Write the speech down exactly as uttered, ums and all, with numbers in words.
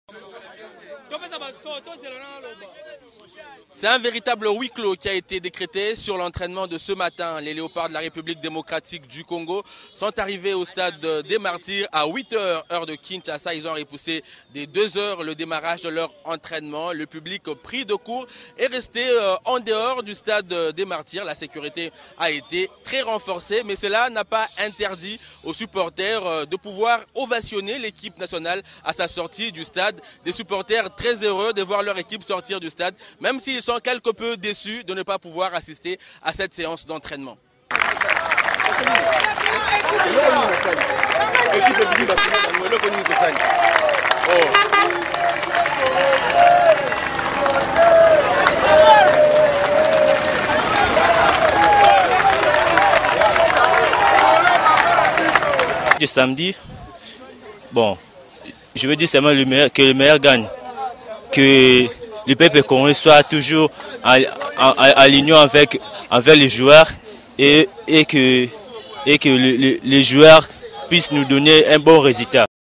C'est un véritable huis clos qui a été décrété sur l'entraînement de ce matin. Les Léopards de la République démocratique du Congo sont arrivés au stade des Martyrs à huit heures, heure de Kinshasa. Ils ont repoussé des deux heures le démarrage de leur entraînement. Le public pris de court est resté en dehors du stade des Martyrs. La sécurité a été très renforcée, mais cela n'a pas interdit aux supporters de pouvoir ovationner l'équipe nationale à sa sortie du stade. Des supporters très heureux de voir leur équipe sortir du stade, même s'ils sont quelque peu déçus de ne pas pouvoir assister à cette séance d'entraînement. Du samedi, bon, je veux dire seulement le meilleur, que le meilleur gagne, que le peuple congolais soit toujours en, en, en l'union avec, avec les joueurs et, et que, et que le, le, les joueurs puissent nous donner un bon résultat.